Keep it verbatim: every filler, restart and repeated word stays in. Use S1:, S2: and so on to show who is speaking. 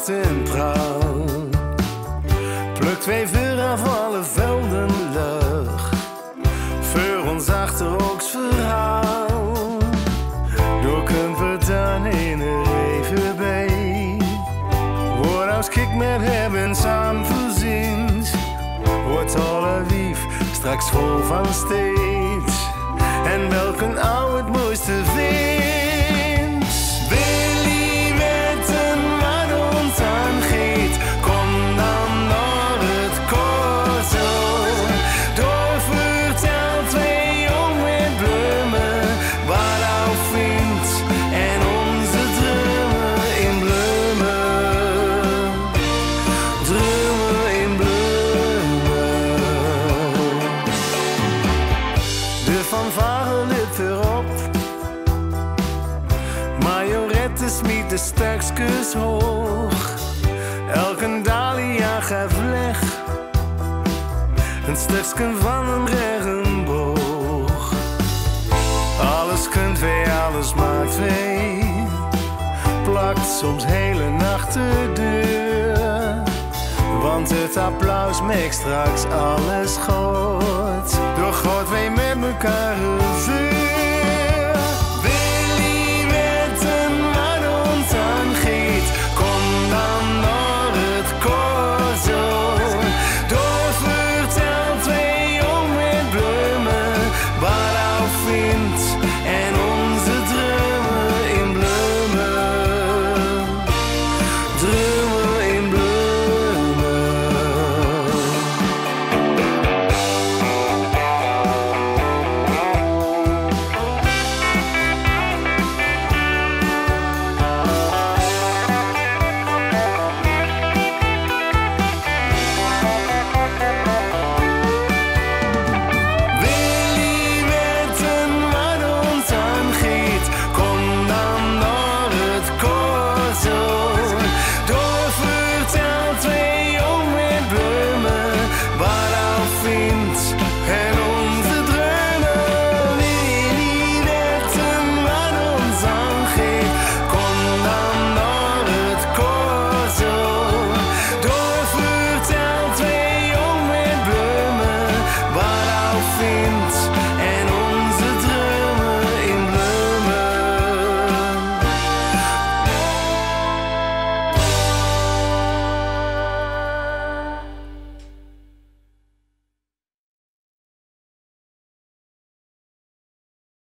S1: pracht en praal. Pluk twee vuur af alle velden lucht, voor ons achterhoeks verhaal. Door kunt we dan in er even bij, woordhuis kik met hebben samen voorzien. Wordt alle lief straks vol van steeds, en welk een oude het mooiste vindt. Wil je weten wat ons aangeet, kom dan naar het corso. Door vertelt twee jong met bloemen wat hij vindt en onze dromen in bloemen. Dromen in bloemen. De fanfare liep erop, Majorette smiet de stukjes hoog. Elke dahlia geeft leg, een stukje van een regenboog. Alles kunt wee, alles maakt wee, plakt soms hele nacht de deur. Want het applaus maakt straks alles goed. Door God wee